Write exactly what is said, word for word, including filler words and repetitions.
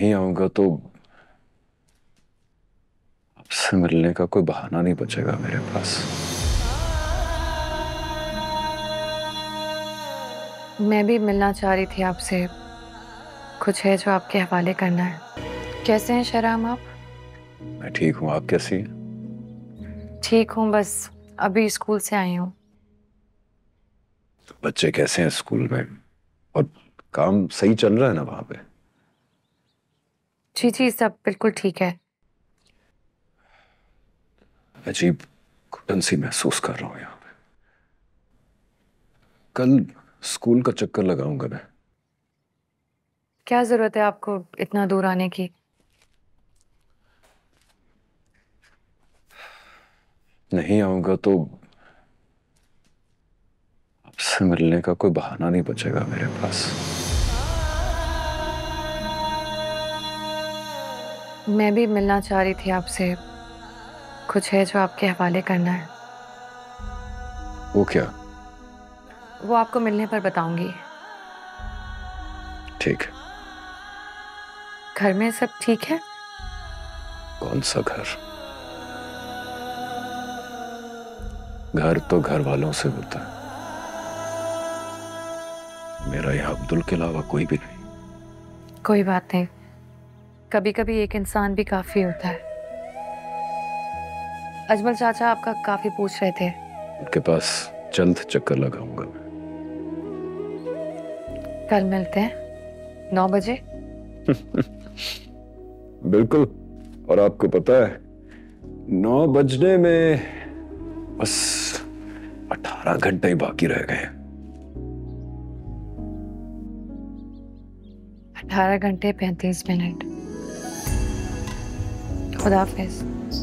नहीं आऊंगा तो आपसे मिलने का कोई बहाना नहीं बचेगा मेरे पास। मैं भी मिलना चाह रही थी आपसे। कुछ है जो आपके हवाले करना है। कैसे हैं शहराम आप? मैं ठीक हूँ, आप कैसी हैं? ठीक हूँ, बस अभी स्कूल से आई हूँ। तो बच्चे कैसे हैं स्कूल में? और काम सही चल रहा है ना वहां पे? जी जी, सब बिल्कुल ठीक है। अजीब घुटन सी महसूस कर रहा हूँ यहाँ पे। कल स्कूल का चक्कर लगाऊंगा मैं। क्या जरूरत है आपको इतना दूर आने की? नहीं आऊंगा तो आपसे मिलने का कोई बहाना नहीं बचेगा मेरे पास। मैं भी मिलना चाह रही थी आपसे। कुछ है जो आपके हवाले करना है। वो क्या? वो आपको मिलने पर बताऊंगी। ठीक है। घर में सब ठीक है? कौन सा घर? घर तो घर वालों से होता है। मेरा यहाँ अब्दुल के अलावा कोई भी नहीं। कोई बात नहीं, कभी कभी एक इंसान भी काफी होता है। अजमल चाचा आपका काफी पूछ रहे थे। उनके पास जल्द चक्कर लगाऊंगा मैं। कल मिलते हैं नौ बजे। बिल्कुल। और आपको पता है, नौ बजने में बस अठारह घंटे ही बाकी रह गए हैं। अठारह घंटे पैंतीस मिनट। खुदा हाफिज।